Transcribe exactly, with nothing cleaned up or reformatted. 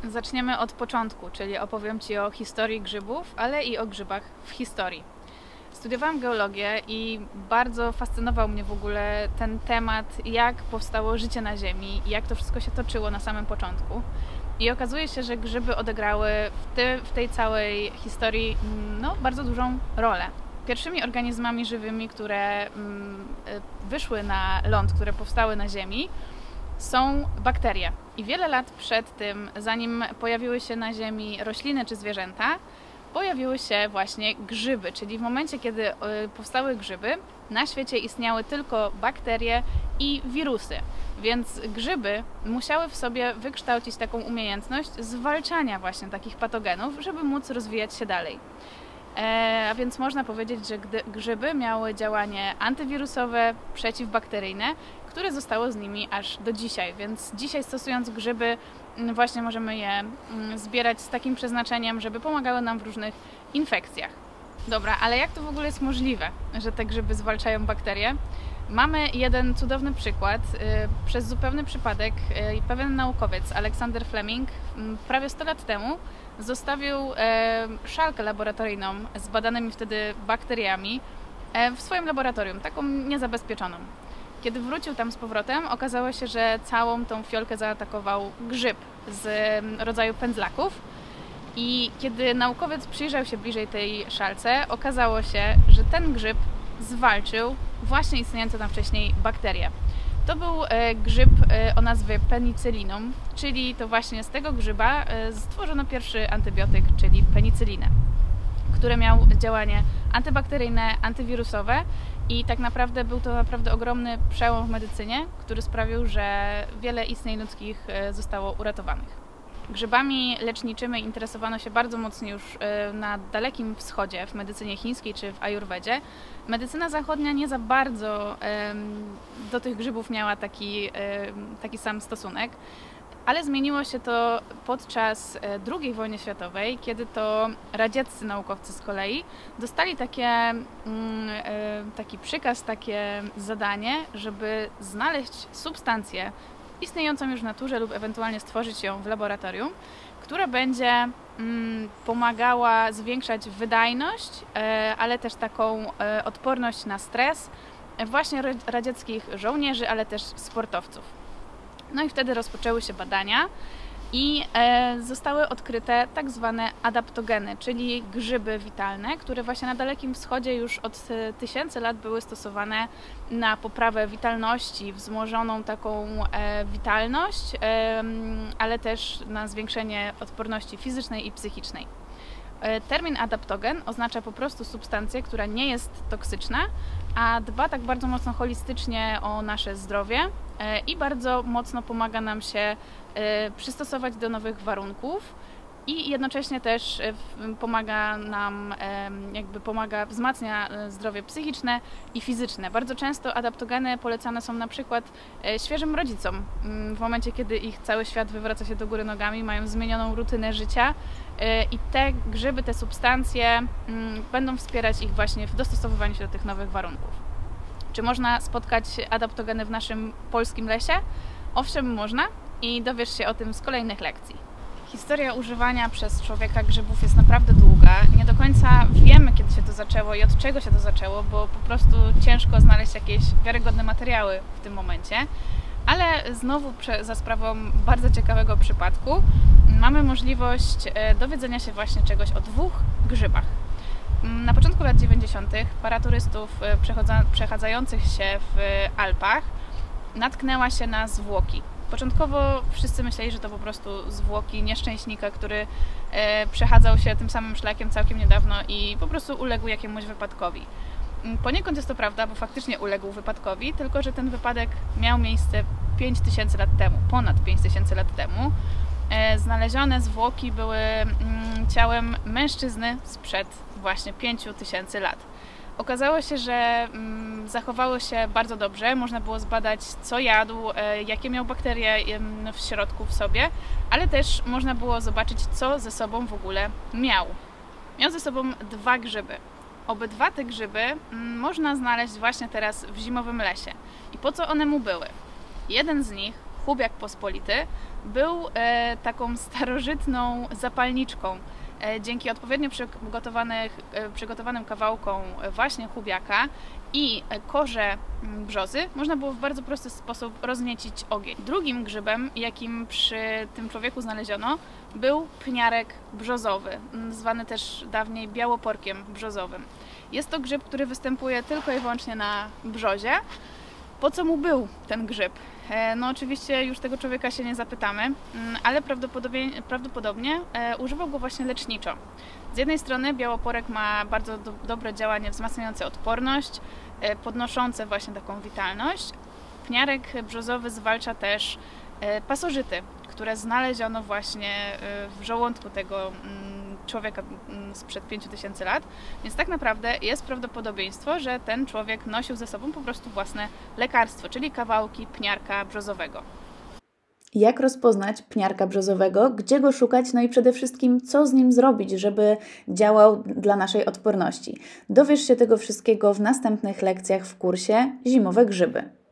Zaczniemy od początku, czyli opowiem Ci o historii grzybów, ale i o grzybach w historii. Studiowałam geologię i bardzo fascynował mnie w ogóle ten temat, jak powstało życie na Ziemi, jak to wszystko się toczyło na samym początku. I okazuje się, że grzyby odegrały w, te, w tej całej historii no, bardzo dużą rolę. Pierwszymi organizmami żywymi, które mm, wyszły na ląd, które powstały na Ziemi, są bakterie. I wiele lat przed tym, zanim pojawiły się na Ziemi rośliny czy zwierzęta, pojawiły się właśnie grzyby, czyli w momencie, kiedy powstały grzyby, na świecie istniały tylko bakterie i wirusy. Więc grzyby musiały w sobie wykształcić taką umiejętność zwalczania właśnie takich patogenów, żeby móc rozwijać się dalej. E, a więc można powiedzieć, że grzyby miały działanie antywirusowe, przeciwbakteryjne, które zostało z nimi aż do dzisiaj. Więc dzisiaj, stosując grzyby, właśnie możemy je zbierać z takim przeznaczeniem, żeby pomagały nam w różnych infekcjach. Dobra, ale jak to w ogóle jest możliwe, że te grzyby zwalczają bakterie? Mamy jeden cudowny przykład. Przez zupełny przypadek pewien naukowiec, Alexander Fleming, prawie sto lat temu zostawił szalkę laboratoryjną z badanymi wtedy bakteriami w swoim laboratorium, taką niezabezpieczoną. Kiedy wrócił tam z powrotem, okazało się, że całą tą fiolkę zaatakował grzyb z rodzaju pędzlaków. I kiedy naukowiec przyjrzał się bliżej tej szalce, okazało się, że ten grzyb zwalczył właśnie istniejące tam wcześniej bakterie. To był grzyb o nazwie penicillinum, czyli to właśnie z tego grzyba stworzono pierwszy antybiotyk, czyli penicylinę, który miał działanie antybakteryjne, antywirusowe i tak naprawdę był to naprawdę ogromny przełom w medycynie, który sprawił, że wiele istnień ludzkich zostało uratowanych. Grzybami leczniczymi interesowano się bardzo mocno już na Dalekim Wschodzie, w medycynie chińskiej czy w ajurwedzie. Medycyna zachodnia nie za bardzo do tych grzybów miała taki, taki sam stosunek, ale zmieniło się to podczas drugiej wojny światowej, kiedy to radzieccy naukowcy z kolei dostali takie, taki przykaz, takie zadanie, żeby znaleźć substancję istniejącą już w naturze lub ewentualnie stworzyć ją w laboratorium, która będzie pomagała zwiększać wydajność, ale też taką odporność na stres właśnie radzieckich żołnierzy, ale też sportowców. No i wtedy rozpoczęły się badania i e, zostały odkryte tak zwane adaptogeny, czyli grzyby witalne, które właśnie na Dalekim Wschodzie już od tysięcy lat były stosowane na poprawę witalności, wzmożoną taką e, witalność, e, ale też na zwiększenie odporności fizycznej i psychicznej. Termin adaptogen oznacza po prostu substancję, która nie jest toksyczna, a dba tak bardzo mocno holistycznie o nasze zdrowie i bardzo mocno pomaga nam się przystosować do nowych warunków i jednocześnie też pomaga nam, jakby pomaga, wzmacnia zdrowie psychiczne i fizyczne. Bardzo często adaptogeny polecane są na przykład świeżym rodzicom. W momencie, kiedy ich cały świat wywraca się do góry nogami, mają zmienioną rutynę życia i te grzyby, te substancje będą wspierać ich właśnie w dostosowywaniu się do tych nowych warunków. Czy można spotkać adaptogeny w naszym polskim lesie? Owszem, można i dowiesz się o tym z kolejnych lekcji. Historia używania przez człowieka grzybów jest naprawdę długa. Nie do końca wiemy, kiedy się to zaczęło i od czego się to zaczęło, bo po prostu ciężko znaleźć jakieś wiarygodne materiały w tym momencie. Ale znowu za sprawą bardzo ciekawego przypadku mamy możliwość dowiedzenia się właśnie czegoś o dwóch grzybach. Na początku lat dziewięćdziesiątych para turystów przechadzających się w Alpach natknęła się na zwłoki. Początkowo wszyscy myśleli, że to po prostu zwłoki nieszczęśnika, który e, przechadzał się tym samym szlakiem całkiem niedawno i po prostu uległ jakiemuś wypadkowi. Poniekąd jest to prawda, bo faktycznie uległ wypadkowi, tylko że ten wypadek miał miejsce pięć tysięcy lat temu, ponad pięć tysięcy lat temu. E, znalezione zwłoki były mm, ciałem mężczyzny sprzed właśnie pięciu tysięcy lat. Okazało się, że mm, zachowało się bardzo dobrze, można było zbadać, co jadł, e, jakie miał bakterie e, w środku w sobie, ale też można było zobaczyć, co ze sobą w ogóle miał. Miał ze sobą dwa grzyby. Obydwa te grzyby mm, można znaleźć właśnie teraz w zimowym lesie. I po co one mu były? Jeden z nich chubiak pospolity był e, taką starożytną zapalniczką. E, dzięki odpowiednio przygotowanych, e, przygotowanym kawałkom właśnie chubiaka i korze brzozy można było w bardzo prosty sposób rozniecić ogień. Drugim grzybem, jakim przy tym człowieku znaleziono, był pniarek brzozowy, zwany też dawniej białoporkiem brzozowym. Jest to grzyb, który występuje tylko i wyłącznie na brzozie. Po co mu był ten grzyb? No oczywiście już tego człowieka się nie zapytamy, ale prawdopodobnie, prawdopodobnie używał go właśnie leczniczo. Z jednej strony białoporek ma bardzo do, dobre działanie wzmacniające odporność, podnoszące właśnie taką witalność. Pniarek brzozowy zwalcza też pasożyty, które znaleziono właśnie w żołądku tego człowieka sprzed pięciu tysięcy lat, więc tak naprawdę jest prawdopodobieństwo, że ten człowiek nosił ze sobą po prostu własne lekarstwo, czyli kawałki pniarka brzozowego. Jak rozpoznać pniarka brzozowego, gdzie go szukać, no i przede wszystkim co z nim zrobić, żeby działał dla naszej odporności. Dowiesz się tego wszystkiego w następnych lekcjach w kursie Zimowe grzyby.